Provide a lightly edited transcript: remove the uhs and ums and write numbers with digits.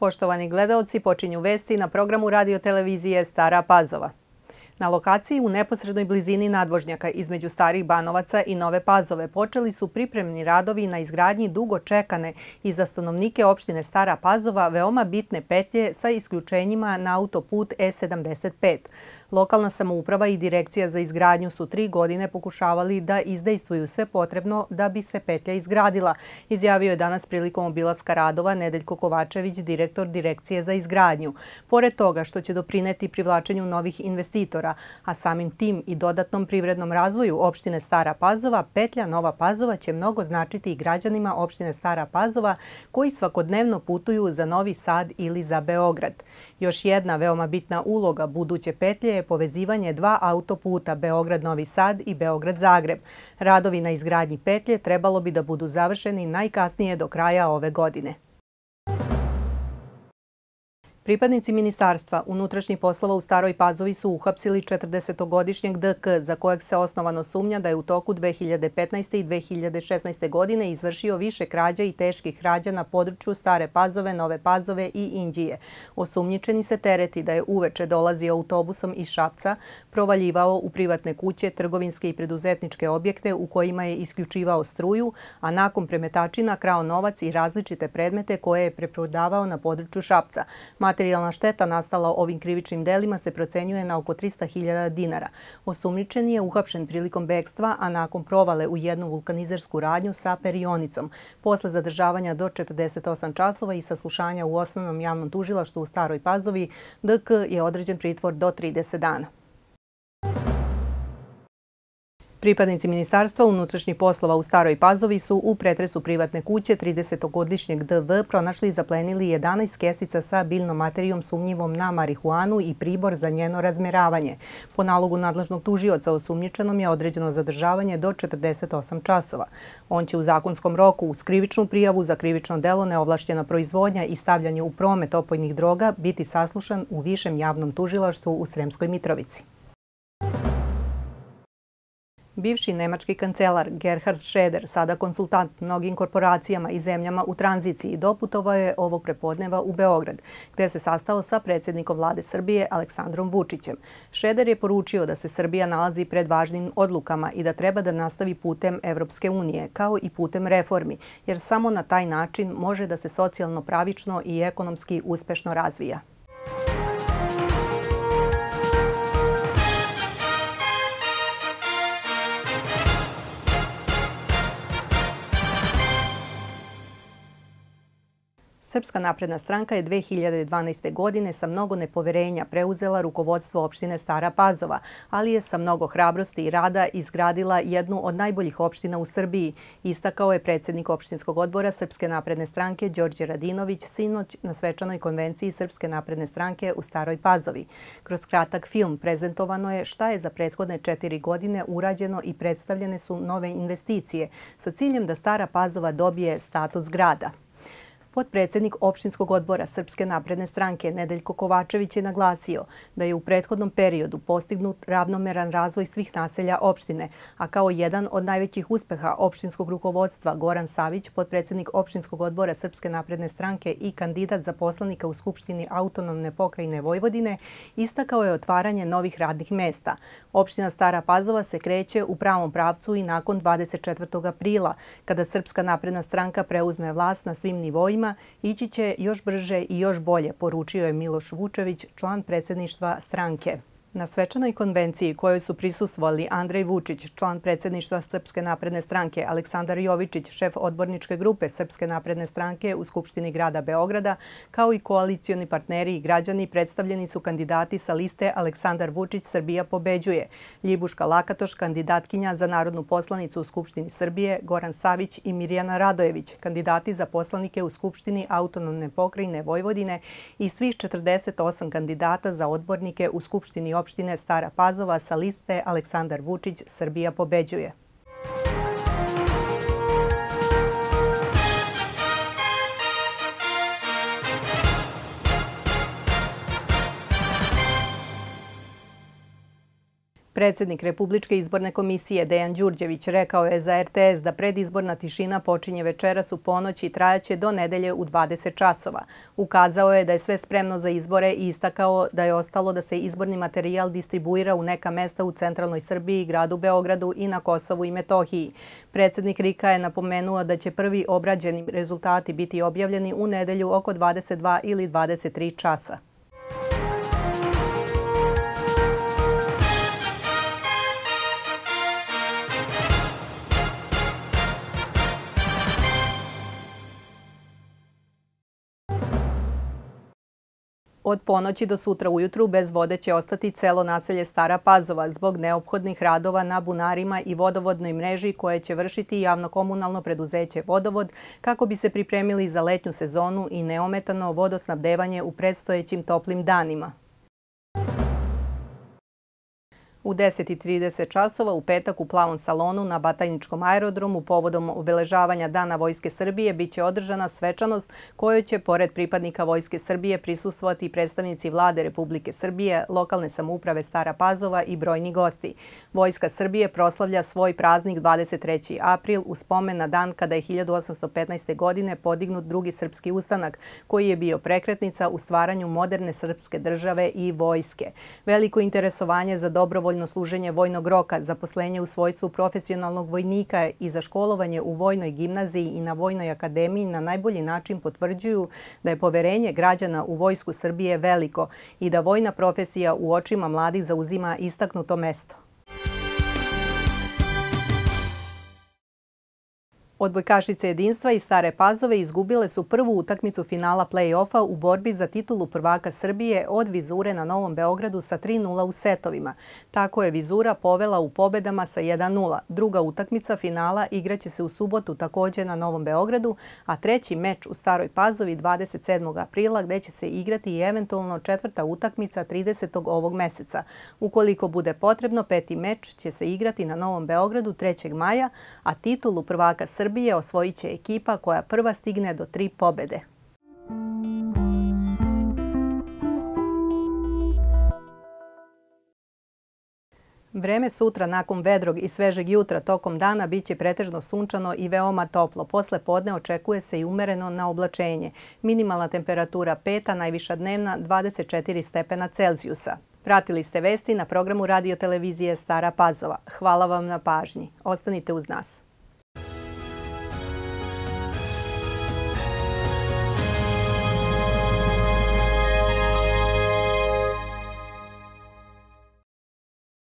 Poštovani gledaoci, počinju vesti na programu radio-televizije Stara Pazova. Na lokaciji u neposrednoj blizini nadvožnjaka između Starih Banovaca i Nove Pazove počeli su pripremni radovi na izgradnji dugo čekane i za stanovnike opštine Stara Pazova veoma bitne petlje sa isključenjima na autoput E75. Lokalna samouprava i Direkcija za izgradnju su 3 godine pokušavali da izdejstvuju sve potrebno da bi se petlja izgradila, izjavio je danas prilikom obilaska radova Nedeljko Kovačević, direktor Direkcije za izgradnju. Pored toga što će doprineti privlačenju novih investitora, a samim tim i dodatnom privrednom razvoju opštine Stara Pazova, petlja Nova Pazova će mnogo značiti i građanima opštine Stara Pazova koji svakodnevno putuju za Novi Sad ili za Beograd. Još jedna veoma bitna uloga buduće petlje je povezivanje 2 autoputa Beograd-Novi Sad i Beograd-Zagreb. Radovi na izgradnji petlje trebalo bi da budu završeni najkasnije do kraja ove godine. Pripadnici Ministarstva unutrašnjih poslova u Staroj Pazovi su uhapsili 40-godišnjeg DK za kojeg se osnovano sumnja da je u toku 2015. i 2016. godine izvršio više krađa i teških krađa na području Stare Pazove, Nove Pazove i Inđije. Osumnjičeni se tereti da je uveče dolazio autobusom iz Šapca, provaljivao u privatne kuće, trgovinske i preduzetničke objekte u kojima je isključivao struju, a nakon premetačina krao novac i različite predmete koje je preprodavao na području Šapca. Materijalna šteta nastala ovim krivičnim delima se procenjuje na oko 300.000 dinara. Osumnjičeni je uhapšen prilikom bekstva, a nakon provale u jednu vulkanizersku radnju sa perionicom. Posle zadržavanja do 48 časova i saslušanja u Osnovnom javnom tužilaštvu u Staroj Pazovi, DK je određen pritvor do 30 dana. Pripadnici Ministarstva unutrašnjih poslova u Staroj Pazovi su u pretresu privatne kuće 30-godišnjeg DV pronašli i zaplenili 11 kesica sa biljnom materijom sumnjivom na marihuanu i pribor za njeno razmjeravanje. Po nalogu nadležnog tužioca osumnjičenom je određeno zadržavanje do 48 časova. On će u zakonskom roku uz krivičnu prijavu za krivično delo neovlašćena proizvodnja i stavljanje u promet opojnih droga biti saslušan u Višem javnom tužilaštvu u Sremskoj Mitrovici. Bivši nemački kancelar Gerhard Schröder, sada konsultant mnogim korporacijama i zemljama u tranziciji, doputovao je ovog prepodneva u Beograd, gde se sastao sa predsjednikom vlade Srbije Aleksandrom Vučićem. Schröder je poručio da se Srbija nalazi pred važnim odlukama i da treba da nastavi putem Evropske unije, kao i putem reformi, jer samo na taj način može da se socijalno pravično i ekonomski uspešno razvija. Srpska napredna stranka je 2012. godine sa mnogo nepoverenja preuzela rukovodstvo opštine Stara Pazova, ali je sa mnogo hrabrosti i rada izgradila jednu od najboljih opština u Srbiji, istakao je predsjednik opštinskog odbora Srpske napredne stranke Đorđe Radinović sinoć na svečanoj konvenciji Srpske napredne stranke u Staroj Pazovi. Kroz kratak film prezentovano je šta je za prethodne 4 godine urađeno i predstavljene su nove investicije sa ciljem da Stara Pazova dobije status grada. Potpredsjednik opštinskog odbora Srpske napredne stranke Nedeljko Kovačević je naglasio da je u prethodnom periodu postignut ravnomeran razvoj svih naselja opštine, a kao jedan od najvećih uspeha opštinskog rukovodstva Goran Savić, potpredsjednik opštinskog odbora Srpske napredne stranke i kandidat za poslanika u Skupštini Autonomne pokrajine Vojvodine, istakao je otvaranje novih radnih mesta. Opština Stara Pazova se kreće u pravom pravcu i nakon 24. aprila, kada Srpska napredna stranka preuzme vlast na svim nivoima, ići će još brže i još bolje, poručio je Miloš Vučević, član predsjedništva stranke. Na svečanoj konvenciji kojoj su prisustvovali Andrej Vučić, član predsjedništva Srpske napredne stranke, Aleksandar Jovičić, šef odborničke grupe Srpske napredne stranke u Skupštini grada Beograda, kao i koalicioni partneri i građani, predstavljeni su kandidati sa liste Aleksandar Vučić Srbija pobeđuje, Ljibuška Lakatoš, kandidatkinja za narodnu poslanicu u Skupštini Srbije, Goran Savić i Mirjana Radojević, kandidati za poslanike u Skupštini Autonomne pokrajine Vojvodine i svih 48 kandidata za odbornike u Skupštini opštine Stara Pazova sa liste Aleksandar Vučić Srbija pobeđuje. Predsjednik Republičke izborne komisije Dejan Đurđević rekao je za RTS da predizborna tišina počinje večeras u ponoć i trajaće do nedelje u 20 časova. Ukazao je da je sve spremno za izbore i istakao da je ostalo da se izborni materijal distribuira u neka mesta u centralnoj Srbiji, gradu Beogradu i na Kosovu i Metohiji. Predsjednik RIK-a je napomenuo da će prvi obrađeni rezultati biti objavljeni u nedelju oko 22 ili 23 časa. Od ponoći do sutra ujutru bez vode će ostati celo naselje Stara Pazova zbog neophodnih radova na bunarima i vodovodnoj mreži koje će vršiti javno-komunalno preduzeće Vodovod kako bi se pripremili za letnju sezonu i neometano vodosnabdevanje u predstojećim toplim danima. U 10:30 časova u petak u Plavom salonu na Batajničkom aerodromu povodom obeležavanja Dana Vojske Srbije biće održana svečanost kojoj će pored pripadnika Vojske Srbije prisustvovati predstavnici Vlade Republike Srbije, lokalne samouprave Stara Pazova i brojni gosti. Vojska Srbije proslavlja svoj praznik 23. april u spomen na dan kada je 1815. godine podignut drugi srpski ustanak koji je bio prekretnica u stvaranju moderne srpske države i vojske. Veliko interesovanje za dobrovoljno služenje vojnog roka, zaposlenje u svojstvu profesionalnog vojnika i za školovanje u Vojnoj gimnaziji i na Vojnoj akademiji na najbolji način potvrđuju da je poverenje građana u Vojsku Srbije veliko i da vojna profesija u očima mladih zauzima istaknuto mesto. Odbojkašice jedinstva iz Stare Pazove izgubile su prvu utakmicu finala play-offa u borbi za titulu prvaka Srbije od Vizure na Novom Beogradu sa 3:0 u setovima. Tako je Vizura povela u pobedama sa 1:0. Druga utakmica finala igraće se u subotu također na Novom Beogradu, a treći meč u Staroj Pazovi 27. aprila gde će se igrati i eventualno četvrta utakmica 30. ovog meseca. Ukoliko bude potrebno, peti meč će se igrati na Novom Beogradu 3. maja, a titulu prvaka Srbije osvojit će ekipa koja prva stigne do 3 pobede. Vreme sutra nakon vedrog i svežeg jutra tokom dana biće pretežno sunčano i veoma toplo. Posle podne očekuje se i umereno na oblačenje. Minimalna temperatura 5, a najviša dnevna 24 stepena Celzijusa. Pratili ste vesti na programu radio televizije Stara Pazova. Hvala vam na pažnji. Ostanite uz nas.